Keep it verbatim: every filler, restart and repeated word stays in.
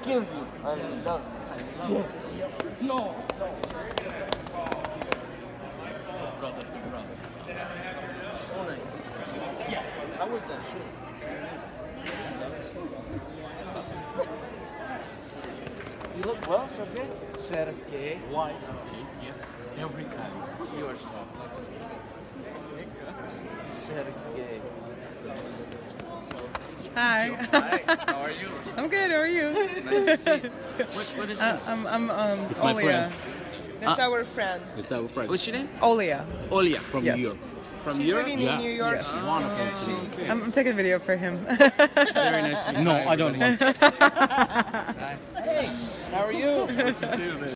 kill you. I'm done. No. Brother to brother. So nice to see you. Yeah. How was that show? You look well, Sergey. Sergey. Why? Okay, yeah. Every time. Yours. Sergey. Hi. Hi, how are you? I'm good. How are you? Nice to see you. What, what is Uh, it? I'm I'm um It's my Olia. friend. That's Ah. our friend. It's our friend. What's your name? Olia. Olia. From Yeah. New York. From She's Europe? living Yeah. in New York. Yeah. She's, Wonderful. yeah, she, Okay. I'm, I'm taking a video for him. Very nice to meet you. No, I don't want. Hey, how are you? Good to see you, man.